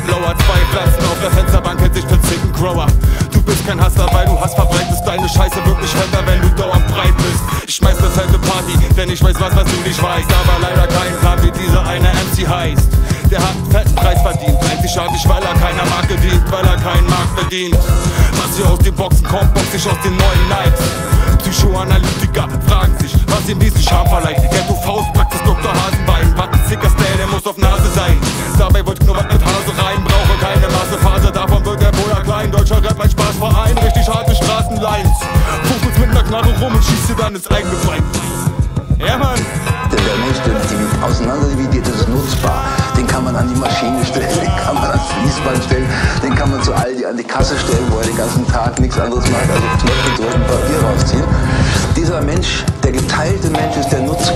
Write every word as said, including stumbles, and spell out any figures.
Whistleblower, zwei Pflanzen auf der Fensterbank, hält sich für Zickengrower. Du bist kein Hasser, weil du Hass verbreitest. Deine Scheiße wirklich härter, wenn du dauernd breit bist. Ich schmeiß das halt eine Party, denn ich weiß was, was du nicht weißt. Aber leider kein Plan, wie dieser eine M C heißt. Der hat einen fetten Preis verdient, einzigartig, weil er keiner Marke dient, weil er keinen Markt bedient. Was hier aus den Boxen kommt, boxt sich aus den neuen Nikes. Psychoanalytiker fragen sich, was ihm diesen Charme verleiht. Ghetto Faust, Praxis Doktor Hasenbein. Was ein sicker Style, der muss auf Nase sein. Dabei wollt ich nur was mit Hase rein, brauche keine Massephase. Davon wird der Bruder klein. Deutscher Rap, ein Spaßverein, richtig harte Straßenlines. Fuchs mit ner Knarre rum und schießt dir dann ins eigene Bein. Ja, Mann. Der Mensch, der auseinanderdividiert ist, nutzbar. Den kann man an die Maschine stellen, den kann man ans Fließband stellen, den kann man zu Aldi an die Kasse stellen, wo er den ganzen Tag nichts anderes macht, also Knöpfe drücken, Papier rausziehen. Dieser Mensch, der geteilte Mensch ist der Nutzbar.